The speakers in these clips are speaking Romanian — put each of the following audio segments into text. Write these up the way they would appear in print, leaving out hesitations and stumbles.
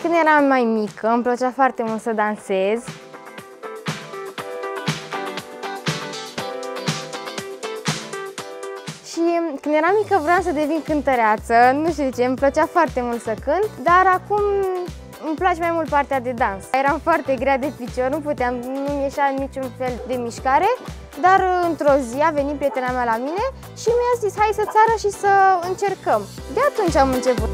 Când eram mai mică, îmi plăcea foarte mult să dansez. Și când eram mică vreau să devin cântăreață, nu știu de ce, îmi plăcea foarte mult să cânt, dar acum îmi place mai mult partea de dans. Eram foarte grea de picior, nu-mi ieșea niciun fel de mișcare, dar într-o zi a venit prietena mea la mine și mi-a zis hai să-ți arăt și să încercăm. De atunci am început.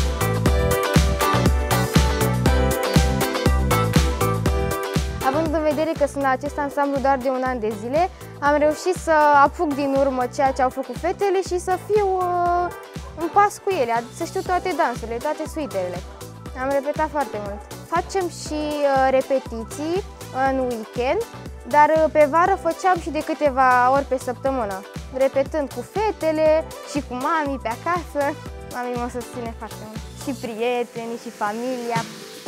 Având în vedere că sunt la acest ansamblu doar de un an de zile, am reușit să apuc din urmă ceea ce au făcut fetele și să fiu în pas cu ele, să știu toate dansurile, toate suitele. Am repetat foarte mult. Facem și repetiții în weekend, dar pe vară făceam și de câteva ori pe săptămână, repetând cu fetele și cu mami pe acasă. Mami mă susține foarte mult. Și prietenii, și familia.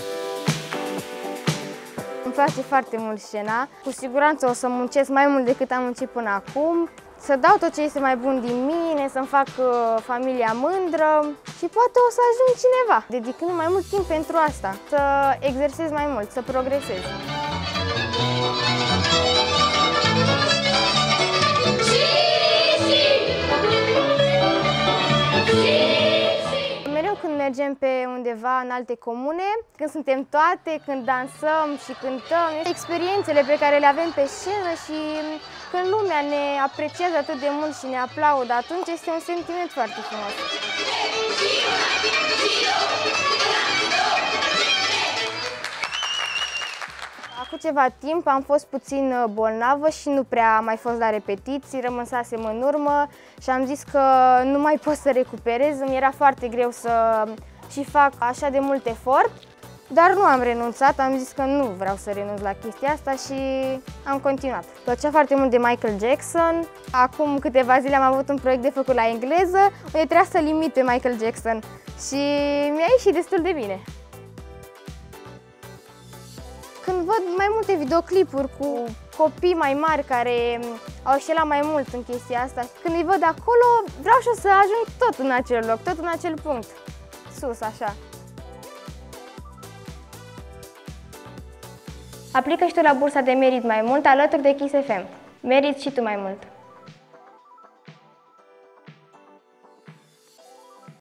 Îmi place foarte mult scena. Cu siguranță o să muncesc mai mult decât am muncit până acum, să dau tot ce este mai bun din mine, să-mi fac familia mândră și poate o să ajung cineva, dedicând mai mult timp pentru asta, să exersez mai mult, să progresez. Mereu când mergem pe undeva în alte comune, când suntem toate, când dansăm și cântăm, experiențele pe care le avem pe scenă și când lumea ne apreciază atât de mult și ne aplaudă, atunci este un sentiment foarte frumos. Acum ceva timp am fost puțin bolnavă și nu prea am mai fost la repetiții, rămânsasem în urmă și am zis că nu mai pot să recuperez, îmi era foarte greu să și fac așa de mult efort, dar nu am renunțat, am zis că nu vreau să renunț la chestia asta și am continuat. Îmi plăcea foarte mult de Michael Jackson. Acum câteva zile am avut un proiect de făcut la engleză, unde trebuia să limit pe Michael Jackson și mi-a ieșit destul de bine. Când văd mai multe videoclipuri cu copii mai mari care au excelat mai mult în chestia asta, când îi văd acolo, vreau și eu să ajung tot în acel loc, tot în acel punct, sus, așa. Aplică și tu la bursa de Merit Mai Mult alături de Kiss FM. Meriți și tu mai mult!